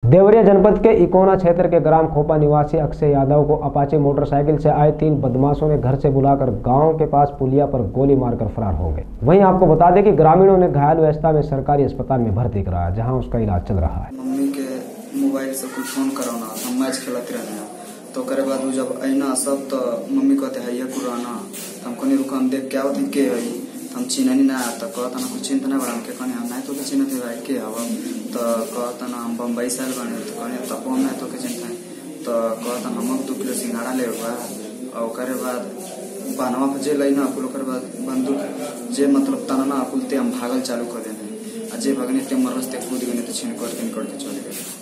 देवरिया जनपद के इकोना क्षेत्र के ग्राम खोपा निवासी अक्षय यादव को अपाचे मोटरसाइकिल से आए 3 बदमाशों ने घर से बुलाकर गांव के पास पुलिया पर गोली मारकर फरार हो गए। वहीं आपको बता दें कि ग्रामीणों ने घायल अवस्था में सरकारी अस्पताल में भर्ती कराया, जहां उसका इलाज चल रहा है। मम्मी के मोबाइल से कुछ फोन कराना, हम मैच खेलते रहे तो करे बाद जब अना सब तो मम्मी कहते है ये कुराना हमको नहीं रुका, हम देख क्या होती के हम चिन्हनी ना तो कहता ना कुछ चिंता ना बड़ा के कहने हम नहीं तो चिन्हते भाई के हवा तो कहता ना हम बम्बई साल बने तो कहने तब हम नहीं तो के चिंता तो कहता हम 2 किलो सिंघाड़ा ले और करे बाद बानवा पर जे लैना कुल बाद बंदूक जे मतलब तना कुलते हम भागल चालू कर देने जे भगने ते मरस्ते कूद गए तो छीन कर के निकल के चले गए।